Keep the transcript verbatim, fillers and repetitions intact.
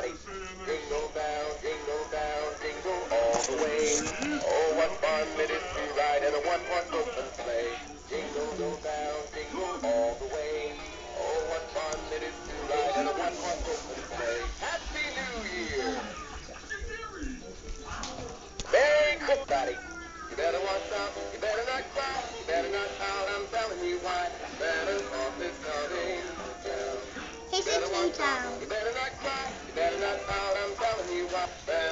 sleigh. Jingle bell, jingle bell, jingle all the way. Oh, what fun it is to ride in a one-horse open sleigh. Jingle bell, jingle all the way. Oh, what fun it is to ride in a one-horse open sleigh. Happy New Year! Merry Christmas, buddy. You better watch out, you better not cry, you better not pout, I'm telling you why. Santa Claus is coming to town. He's You better in watch out, town. you better not cry, you better not pout, I'm telling you why.